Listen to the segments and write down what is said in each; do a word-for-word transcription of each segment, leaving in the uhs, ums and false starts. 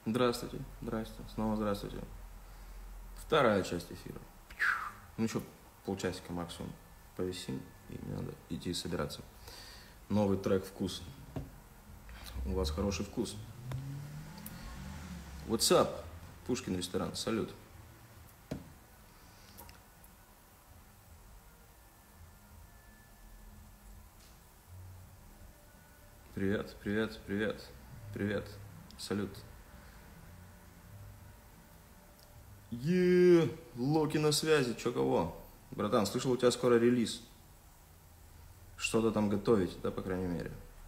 Здравствуйте, здравствуйте, снова здравствуйте. Вторая часть эфира. Ну что, полчасика максимум повисим, и мне надо идти собираться. Новый трек «Вкус». У вас хороший вкус. What's up? Пушкин ресторан, салют. Привет, привет, привет, привет, салют. Еее, Локи на связи, чё кого? Братан, слышал, у тебя скоро релиз. Что-то там готовить, да, по крайней мере.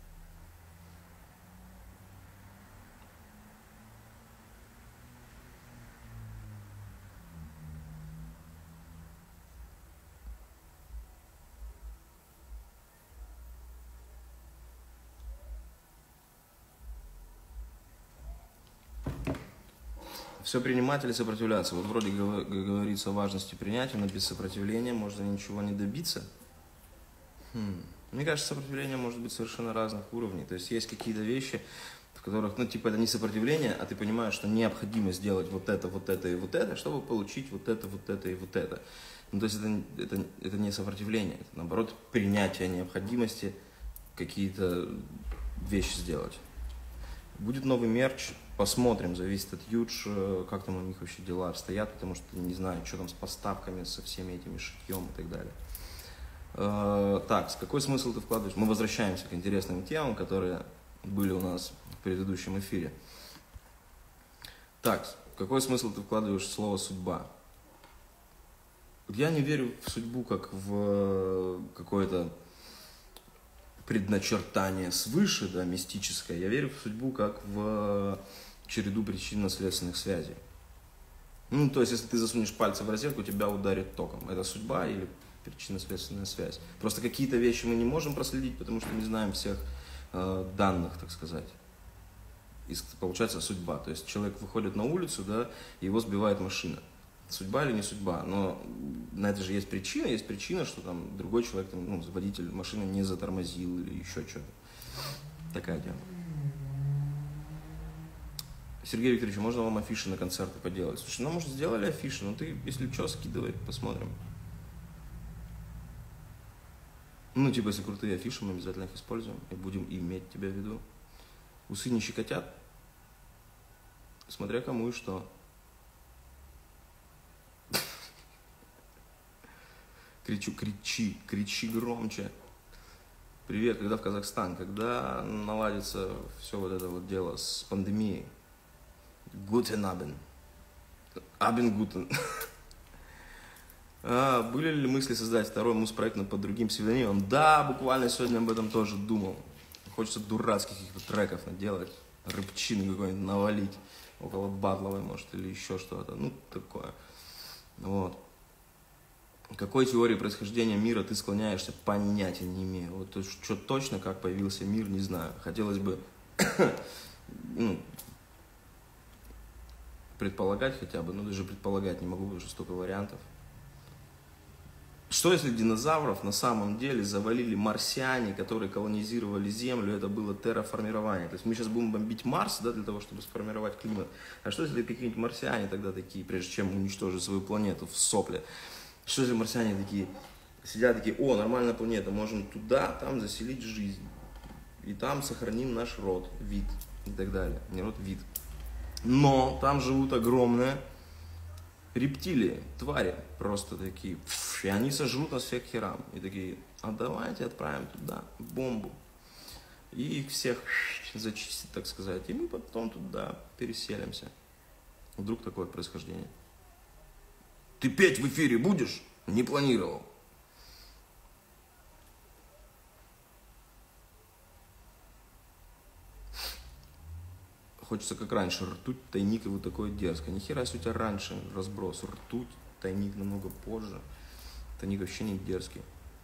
Все принимать или сопротивляться? Вот вроде говорится о важности принятия, но без сопротивления можно ничего не добиться. Хм. Мне кажется, сопротивление может быть совершенно разных уровней. То есть есть какие-то вещи, в которых, ну, типа, это не сопротивление, а ты понимаешь, что необходимо сделать вот это, вот это и вот это, чтобы получить вот это, вот это и вот это. Ну, то есть это, это, это не сопротивление, это, наоборот, принятие необходимости какие-то вещи сделать. Будет новый мерч, посмотрим, зависит от Юдж, как там у них вообще дела обстоят, потому что не знаю, что там с поставками, со всеми этими шитьем и так далее. Так, какой смысл ты вкладываешь? Мы возвращаемся к интересным темам, которые были у нас в предыдущем эфире. Так, какой смысл ты вкладываешь в слово «судьба»? Я не верю в судьбу как в какое-то предначертание свыше, да, мистическое. Я верю в судьбу как в череду причинно-следственных связей. Ну, то есть, если ты засунешь пальцы в розетку, тебя ударит током. Это судьба или причинно-следственная связь? Просто какие-то вещи мы не можем проследить, потому что не знаем всех э, данных, так сказать. И получается судьба. То есть, человек выходит на улицу, да, и его сбивает машина. Судьба или не судьба, но на это же есть причина, есть причина, что там другой человек, там, ну, водитель машины не затормозил или еще что-то. Такая тема. Сергей Викторович, можно вам афиши на концерты поделать? Слушай, ну, может, сделали афиши, но ты, если что, скидывай, посмотрим. Ну, типа, если крутые афиши, мы обязательно их используем и будем иметь тебя в виду. Усы не щекотят, смотря кому и что. Кричу, кричи, кричи громче. Привет, когда в Казахстан? Когда наладится все вот это вот дело с пандемией? Гутен абен. Абен гутен. А, были ли мысли создать второй муз-проект под другим псевдонимом? Да, буквально сегодня об этом тоже думал. Хочется дурацких каких-то треков наделать. Рыбчины какой-нибудь навалить. Около батловой, может, или еще что-то. Ну, такое. Вот. Какой теории происхождения мира ты склоняешься, понятия не имею. Вот что точно, как появился мир, не знаю. Хотелось бы ну, предполагать хотя бы, но даже предполагать не могу, уже столько вариантов. Что если динозавров на самом деле завалили марсиане, которые колонизировали Землю, это было терраформирование? То есть мы сейчас будем бомбить Марс, да, для того, чтобы сформировать климат. А что если какие-нибудь марсиане тогда такие, прежде чем уничтожить свою планету в сопле? Что если марсиане такие, сидят такие, о, нормальная планета, можем туда, там заселить жизнь. И там сохраним наш род, вид и так далее. Не род, вид. Но там живут огромные рептилии, твари просто такие. И они сожрут нас всех херам. И такие, а давайте отправим туда бомбу. И их всех зачистить, так сказать. И мы потом туда переселимся. Вдруг такое происхождение. Ты петь в эфире будешь? Не планировал. Хочется как раньше. Ртуть, тайник и вот такое дерзкое. Нихера себе у тебя раньше разброс. Ртуть, тайник намного позже. Тайник вообще не дерзкий.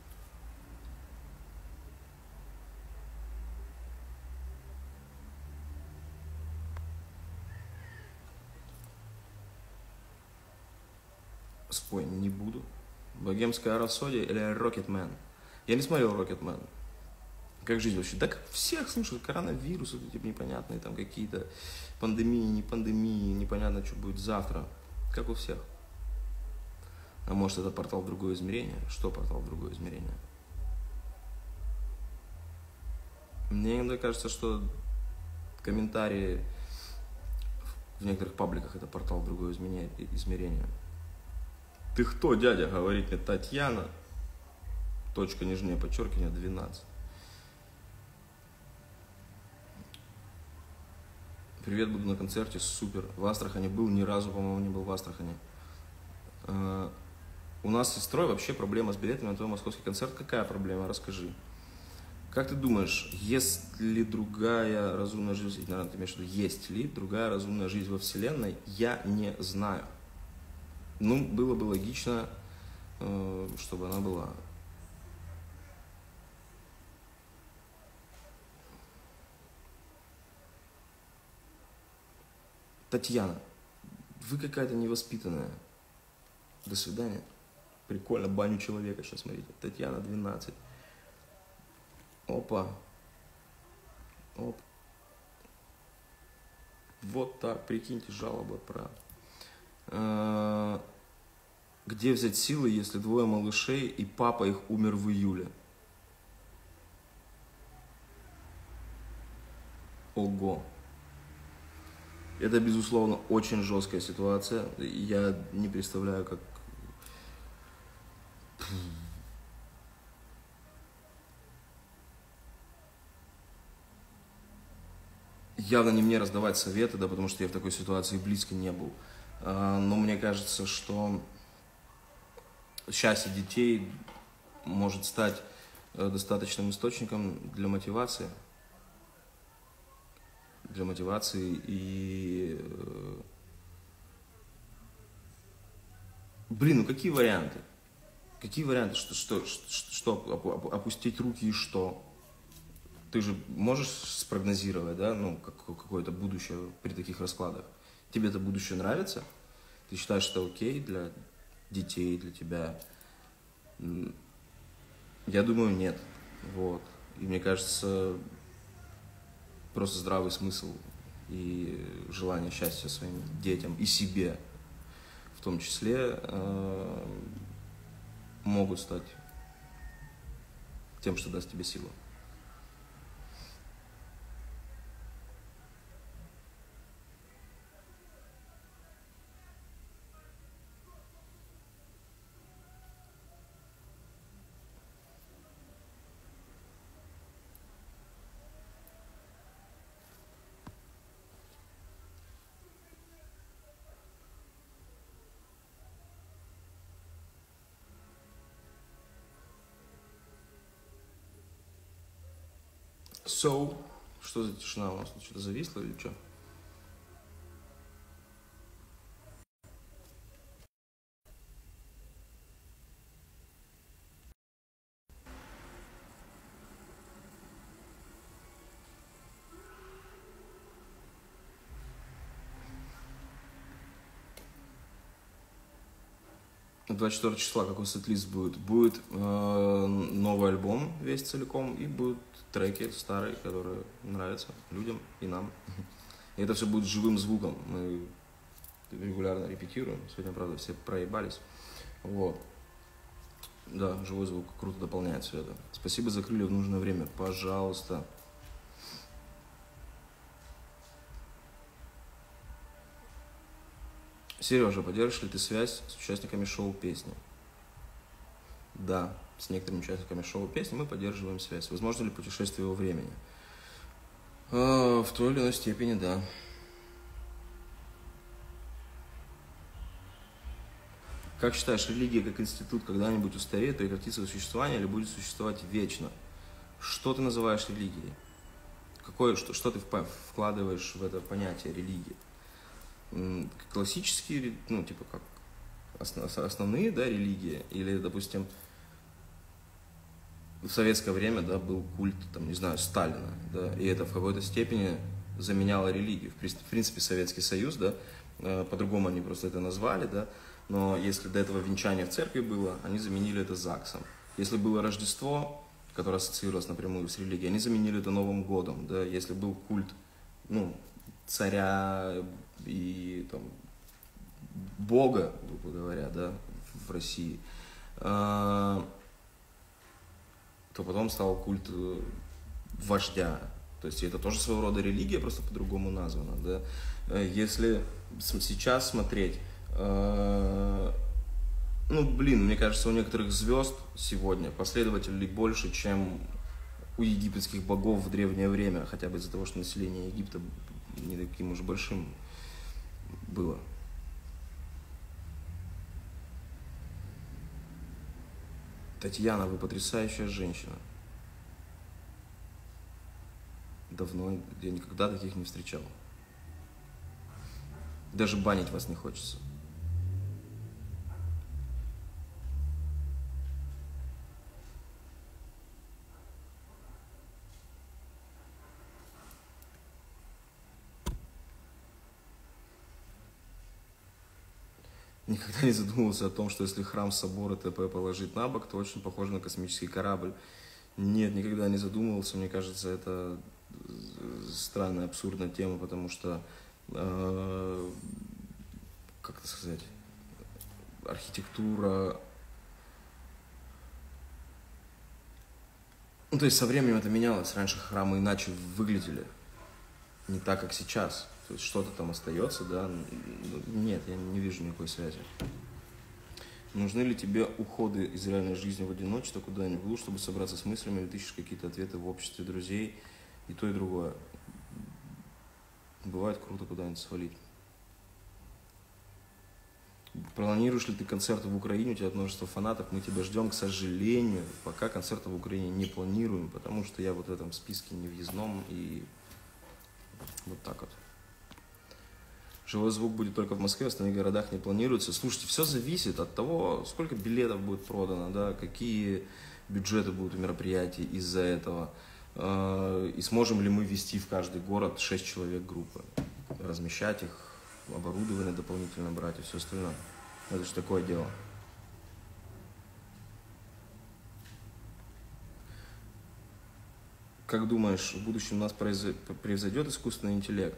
Спой, не буду. Богемская рапсодия или Рокетмен? Я не смотрел Рокетмен. Как жизнь вообще? Да как всех, слушай, коронавирус, вот эти непонятные там какие-то пандемии, не пандемии, непонятно, что будет завтра. Как у всех. А может, это портал в другое измерение? Что портал в другое измерение? Мне иногда кажется, что комментарии в некоторых пабликах это портал в другое измерение. Ты кто, дядя? Говорит мне Татьяна. Точка нижнее подчеркивание двенадцать. Привет, буду на концерте, супер. В Астрахани был, ни разу, по-моему, не был в Астрахани. Uh, у нас с сестрой вообще проблема с билетами на твой московский концерт. Какая проблема? Расскажи. Как ты думаешь, есть ли другая разумная жизнь, наверное, ты имеешь в виду, есть ли другая разумная жизнь во Вселенной? Я не знаю. Ну, было бы логично, uh, чтобы она была. Татьяна, вы какая-то невоспитанная. До свидания. Прикольно, баню человека сейчас, смотрите. Татьяна, двенадцать. Опа. Оп. Вот так, прикиньте, жалоба про... А, где взять силы, если двое малышей и папа их умер в июле? Ого. Это, безусловно, очень жесткая ситуация. Я не представляю, как... Явно не мне раздавать советы, да, потому что я в такой ситуации близко не был. Но мне кажется, что счастье детей может стать достаточным источником для мотивации. Для мотивации и... Блин, ну какие варианты? Какие варианты? Что, что, что, что опустить руки и что? Ты же можешь спрогнозировать, да, ну, какое-то будущее при таких раскладах? Тебе это будущее нравится? Ты считаешь, что это окей для детей, для тебя? Я думаю, нет. Вот. И мне кажется... Просто здравый смысл и желание счастья своим детям и себе, в том числе, э, могут стать тем, что даст тебе силу. So, что за тишина у нас? Что-то зависло или что? двадцать четвёртого числа какой сет-лист будет? Будет э, новый альбом весь целиком и будут треки старые, которые нравятся людям и нам. И это все будет живым звуком. Мы регулярно репетируем. Сегодня, правда, все проебались. Вот. Да, живой звук круто дополняет все это. Спасибо за крылья в нужное время. Пожалуйста. Сережа, поддержишь ли ты связь с участниками шоу «Песни»? Да, с некоторыми участниками шоу «Песни» мы поддерживаем связь. Возможно ли путешествие во времени? А, в той или иной степени, да. Как считаешь, религия как институт когда-нибудь устареет, прекратит свое существование или будет существовать вечно? Что ты называешь религией? Какое, что, что ты вкладываешь в это понятие религии? Классические, ну, типа, как основные, да, религии, или, допустим, в советское время, да, был культ, там, не знаю, Сталина, да, и это в какой-то степени заменяло религию. В принципе, Советский Союз, да, по-другому они просто это назвали, да, но если до этого венчание в церкви было, они заменили это ЗАГСом. Если было Рождество, которая ассоциировалась напрямую с религией, они заменили это Новым годом, да, если был культ, ну, царя и там бога, грубо говоря, да, в России, то потом стал культ вождя. То есть это тоже своего рода религия, просто по-другому названа. Да? Если сейчас смотреть, ну, блин, мне кажется, у некоторых звезд сегодня последователей больше, чем у египетских богов в древнее время, хотя бы из-за того, что население Египта не таким уж большим было. Татьяна, вы потрясающая женщина. Давно, я никогда таких не встречал. Даже банить вас не хочется. Никогда не задумывался о том, что если храм, собор и т.п. положить на бок, то очень похоже на космический корабль. Нет, никогда не задумывался. Мне кажется, это странная, абсурдная тема, потому что, э, как это сказать, архитектура... Ну, то есть со временем это менялось. Раньше храмы иначе выглядели, не так, как сейчас. То есть что-то там остается, да? Нет, я не вижу никакой связи. Нужны ли тебе уходы из реальной жизни в одиночестве куда-нибудь в глушь, чтобы собраться с мыслями, или ты ищешь какие-то ответы в обществе друзей, и то, и другое? Бывает круто куда-нибудь свалить. Планируешь ли ты концерты в Украине? У тебя множество фанатов, мы тебя ждем, к сожалению. Пока концерты в Украине не планируем, потому что я вот в этом списке не въездном, и вот так вот. Живой звук будет только в Москве, в остальных городах не планируется. Слушайте, все зависит от того, сколько билетов будет продано, да, какие бюджеты будут у мероприятий из-за этого. И сможем ли мы вести в каждый город шесть человек группы, размещать их, оборудование дополнительно брать и все остальное. Это же такое дело. Как думаешь, в будущем у нас превзойдет искусственный интеллект?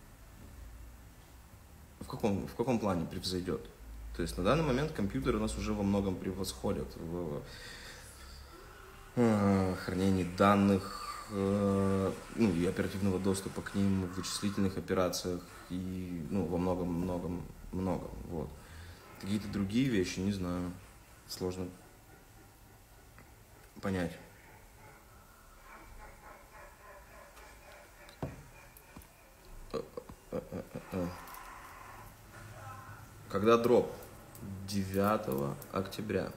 В каком, в каком плане превзойдет? То есть на данный момент компьютеры у нас уже во многом превосходят в э, хранении данных, э, ну и оперативного доступа к ним, в вычислительных операциях и ну, во многом-многом-многом. Вот. Какие-то другие вещи, не знаю, сложно понять. Когда дроп? девятого октября.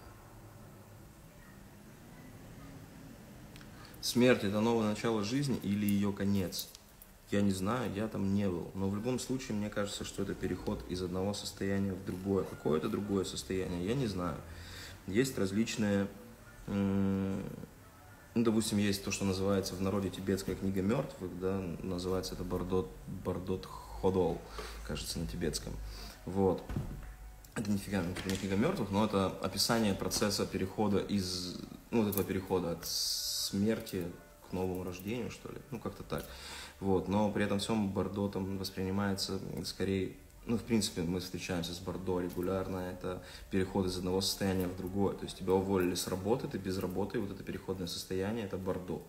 Смерть – это новое начало жизни или ее конец? Я не знаю, я там не был. Но в любом случае, мне кажется, что это переход из одного состояния в другое. Какое-то другое состояние, я не знаю. Есть различные... Ну, допустим, есть то, что называется в народе тибетская книга мертвых, да, называется это Бардот, Бардот Ходол, кажется, на тибетском. Вот. Это нифига не книга мертвых, но это описание процесса перехода из, ну, вот этого перехода от смерти к новому рождению, что ли, ну, как-то так. Вот. Но при этом всем Бардо там воспринимается скорее, ну, в принципе, мы встречаемся с Бардо регулярно, это переход из одного состояния в другое. То есть тебя уволили с работы, ты без работы, и вот это переходное состояние, это Бардо.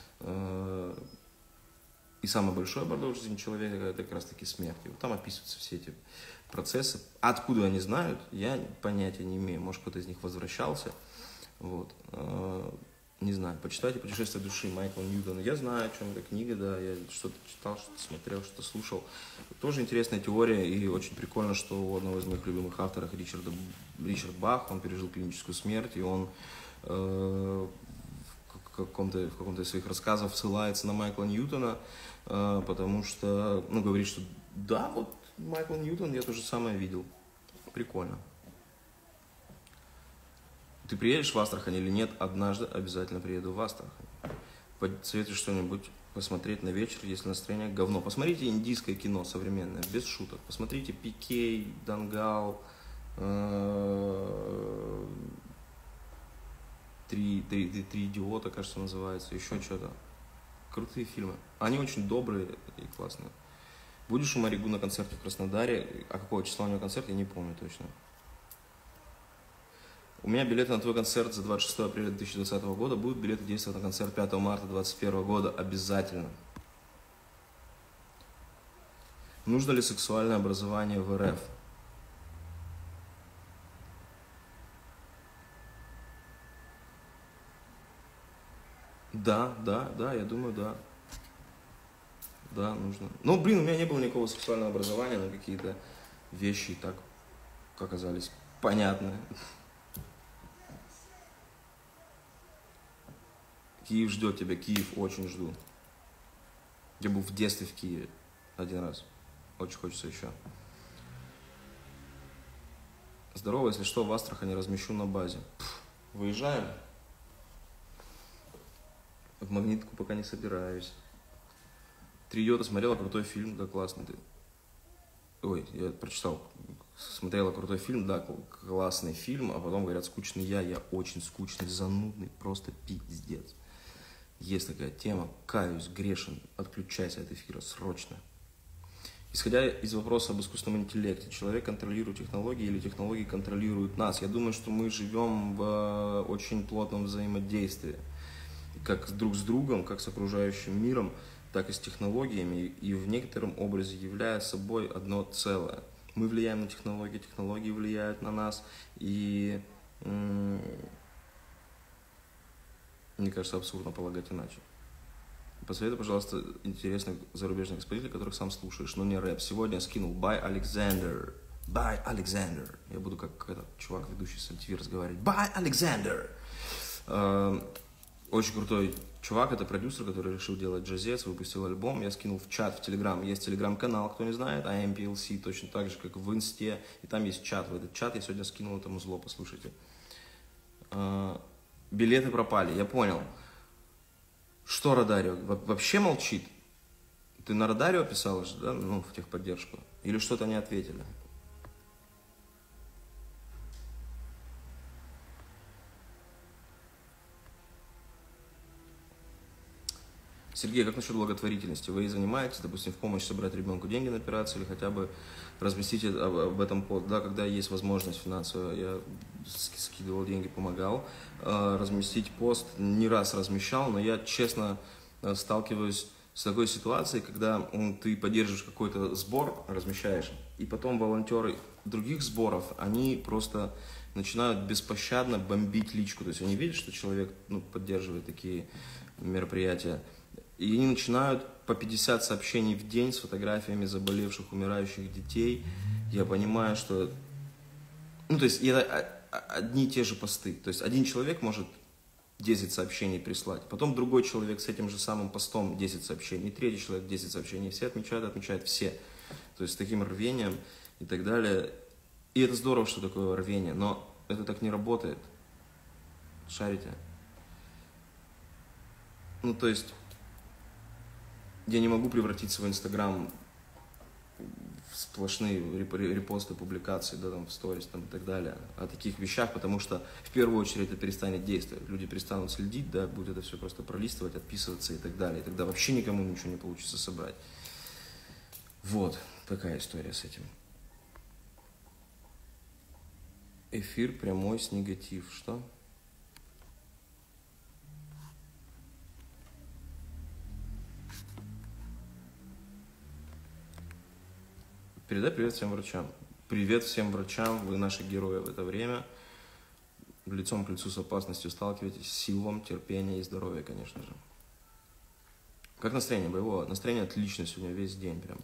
И самое большое Бардо в жизни человека, это как раз таки смерть. И вот там описываются все эти процессы. Откуда они знают, я понятия не имею. Может, кто-то из них возвращался. Вот. Не знаю. Почитайте «Путешествие души» Майкла Ньютона. Я знаю, о чем эта книга, да. Я что-то читал, что-то смотрел, что-то слушал. Тоже интересная теория, и очень прикольно, что у одного из моих любимых авторов, Ричарда, Ричард Бах, он пережил клиническую смерть, и он э, в каком-то, в каком-то из своих рассказов ссылается на Майкла Ньютона, э, потому что, ну, говорит, что да, вот Майкл Ньютон, я то же самое видел. Прикольно. Ты приедешь в Астрахань или нет? Однажды обязательно приеду в Астрахань. Посоветуешь что-нибудь посмотреть на вечер, если настроение говно. Посмотрите индийское кино современное, без шуток. Посмотрите Пикей, Дангал, Три, три, три, три идиота, кажется, называется, еще что-то. Крутые фильмы. Они очень добрые и классные. Будешь у Маригу на концерте в Краснодаре? А какого числа у него концерт, я не помню точно. У меня билеты на твой концерт за двадцать шестое апреля две тысячи двадцатого года. Будут билеты действовать на концерт пятого марта две тысячи двадцать первого года. Обязательно. Нужно ли сексуальное образование в эр эф? Да, да, да, я думаю, да. Да, нужно. Ну, блин, у меня не было никакого сексуального образования, но какие-то вещи и так оказались понятны. Киев ждет тебя, Киев очень жду. Я был в детстве в Киеве один раз. Очень хочется еще. Здорово, если что, в Астрахани размещу на базе. Пфф, выезжаем. В Магнитку пока не собираюсь. Три идиота смотрела крутой фильм, да, классный ты. Ой, я прочитал, смотрела крутой фильм, да, классный фильм, а потом говорят, скучный я, я очень скучный, занудный, просто пиздец. Есть такая тема, каюсь, грешен, отключайся от эфира срочно. Исходя из вопроса об искусственном интеллекте, человек контролирует технологии или технологии контролируют нас? Я думаю, что мы живем в очень плотном взаимодействии, как друг с другом, как с окружающим миром, так и с технологиями, и в некотором образе являя собой одно целое. Мы влияем на технологии, технологии влияют на нас, и мне кажется, абсурдно полагать иначе. Посоветуй, пожалуйста, интересных зарубежных исполнителей, которых сам слушаешь, но не рэп. Сегодня я скинул By Alexander. By Alexander. Я буду как этот чувак, ведущий с эм ти ви, разговаривать. By Alexander. Очень крутой чувак, это продюсер, который решил делать джазец, выпустил альбом. Я скинул в чат, в Телеграм. Есть Телеграм-канал, кто не знает, эй эм пи эл си, точно так же, как в Инсте. И там есть чат. В этот чат я сегодня скинул этому зло, послушайте. Билеты пропали, я понял. Что Радарио? Вообще молчит? Ты на Радарио писала же, да? Ну, в техподдержку. Или что-то не ответили? Сергей, как насчет благотворительности? Вы ей занимаетесь, допустим, в помощь собрать ребенку деньги на операцию или хотя бы разместить об этом пост, да, когда есть возможность финансовая. Я скидывал деньги, помогал. Разместить пост не раз размещал, но я честно сталкиваюсь с такой ситуацией, когда ты поддерживаешь какой-то сбор, размещаешь, и потом волонтеры других сборов, они просто начинают беспощадно бомбить личку. То есть они видят, что человек, ну, поддерживает такие мероприятия, и они начинают по пятьдесят сообщений в день с фотографиями заболевших, умирающих детей. Я понимаю, что... Ну, то есть это одни и те же посты. То есть один человек может десять сообщений прислать, потом другой человек с этим же самым постом десять сообщений, третий человек десять сообщений. Все отмечают, отмечают все. То есть с таким рвением и так далее. И это здорово, что такое рвение, но это так не работает. Шарите? Ну, то есть... Я не могу превратить свой Инстаграм в сплошные репосты, публикации, да, там, в сторис там, и так далее, о таких вещах, потому что в первую очередь это перестанет действовать. Люди перестанут следить, да, будет это все просто пролистывать, отписываться и так далее. И тогда вообще никому ничего не получится собрать. Вот такая история с этим. Эфир прямой с негатив. Что? Передай привет всем врачам. Привет всем врачам, вы наши герои в это время. Лицом к лицу с опасностью сталкиваетесь, сил вам, терпения и здоровья, конечно же. Как настроение боевое? Настроение отлично сегодня, весь день прям.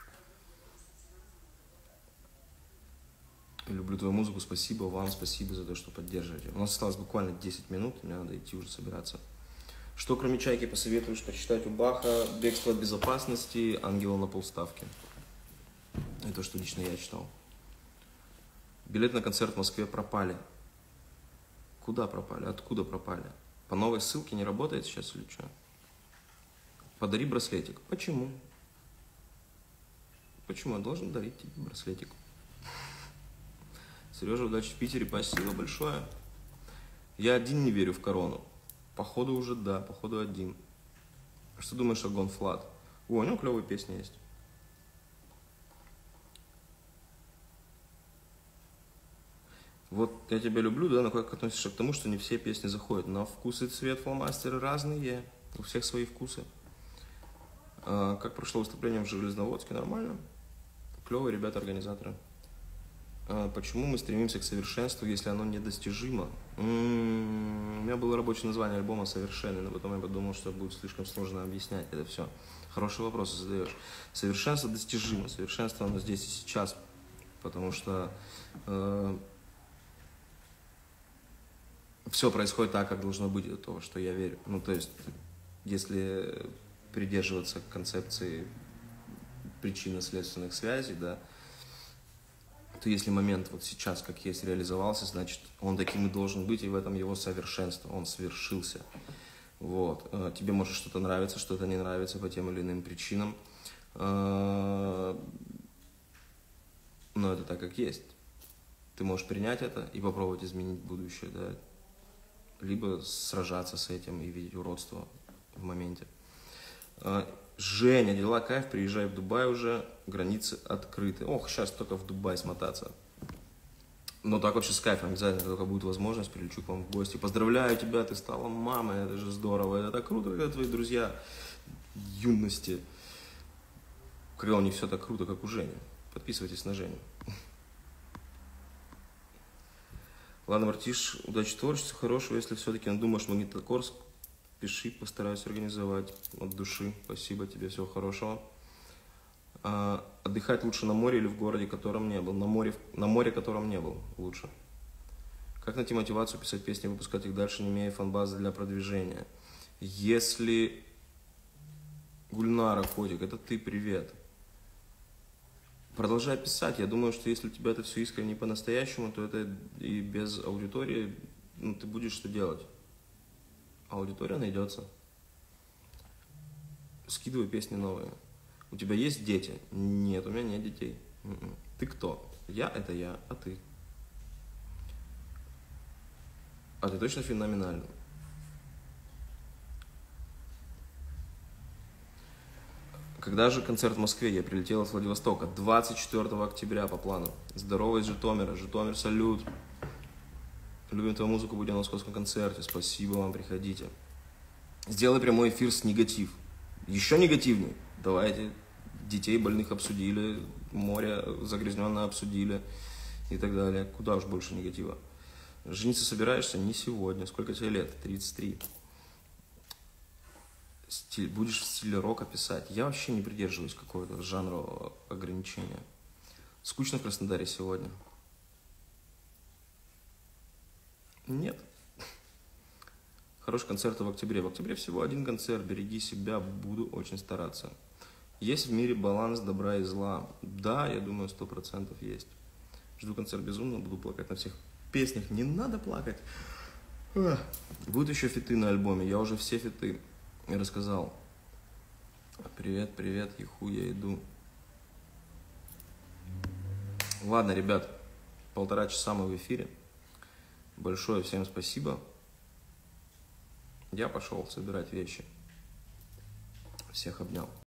Люблю твою музыку, спасибо вам, спасибо за то, что поддерживаете. У нас осталось буквально десять минут, мне надо идти уже собираться. Что кроме «Чайки» посоветуешь почитать у Баха? «Бегство от безопасности», «Ангела на полставки». Это что лично я читал. Билеты на концерт в Москве пропали. Куда пропали? Откуда пропали? По новой ссылке не работает сейчас или что? Подари браслетик. Почему? Почему я должен дарить тебе браслетик? Сережа, удачи в Питере, спасибо большое. Я один не верю в корону. Походу уже да, походу один. Что думаешь о Гонфлат? О, у него клевые песни есть. Вот я тебя люблю, да, но как относишься к тому, что не все песни заходят? На вкус и цвет фломастеры разные, у всех свои вкусы. А, как прошло выступление в Железноводске? Нормально. Клевые ребята-организаторы. А, почему мы стремимся к совершенству, если оно недостижимо? М-м-м, у меня было рабочее название альбома «Совершенный», но потом я подумал, что будет слишком сложно объяснять это все. Хороший вопрос задаешь. Совершенство достижимо. Совершенство оно здесь и сейчас, потому что э, все происходит так, как должно быть, это то, что я верю. Ну, то есть, если придерживаться концепции причинно-следственных связей, да, то если момент вот сейчас, как есть, реализовался, значит, он таким и должен быть, и в этом его совершенство, он свершился. Вот. Тебе может что-то нравиться, что-то не нравится по тем или иным причинам, но это так, как есть. Ты можешь принять это и попробовать изменить будущее, да, либо сражаться с этим и видеть уродство в моменте. Женя, дела кайф, приезжай в Дубай уже, границы открыты. Ох, сейчас только в Дубай смотаться. Но так вообще с кайфом, обязательно, только будет возможность, прилечу к вам в гости. Поздравляю тебя, ты стала мамой, это же здорово, это так круто, когда твои друзья юности. Когда у них все так круто, как у Жени. Подписывайтесь на Женю. Ладно, Мартиш, удачи творчеству, хорошего, если все-таки надумаешь Магнитогорск, пиши, постараюсь организовать от души. Спасибо тебе, всего хорошего. А, отдыхать лучше на море или в городе, котором не был? На море, на море, котором не был, лучше. Как найти мотивацию писать песни, выпускать их дальше, не имея фан-базы для продвижения? Если Гульнара, котик, это ты, привет. Продолжай писать. Я думаю, что если у тебя это все искренне и по-настоящему, то это и без аудитории, ну, ты будешь что делать? Аудитория найдется. Скидывай песни новые. У тебя есть дети? Нет, у меня нет детей. Ты кто? Я — это я, а ты? А ты точно феноменальный. Когда же концерт в Москве? Я прилетела с Владивостока. двадцать четвёртого октября по плану. Здорово из Житомира. Житомир, салют. Любим твою музыку, будем на московском концерте. Спасибо вам, приходите. Сделай прямой эфир с негатив. Еще негативней. Давайте. Детей больных обсудили, море загрязненное обсудили и так далее. Куда уж больше негатива. Жениться собираешься? Не сегодня. Сколько тебе лет? тридцать три. Стиль, будешь в стиле рока писать? Я вообще не придерживаюсь какого-то жанрового ограничения. Скучно в Краснодаре сегодня? Нет. Хороший концерт в октябре. В октябре всего один концерт. Береги себя, буду очень стараться. Есть в мире баланс добра и зла? Да, я думаю, сто процентов есть. Жду концерт безумно, буду плакать на всех песнях. Не надо плакать. Будут еще фиты на альбоме. Я уже все фиты рассказал. Привет, привет, еху, я иду. Ладно, ребят, полтора часа мы в эфире. Большое всем спасибо. Я пошел собирать вещи. Всех обнял.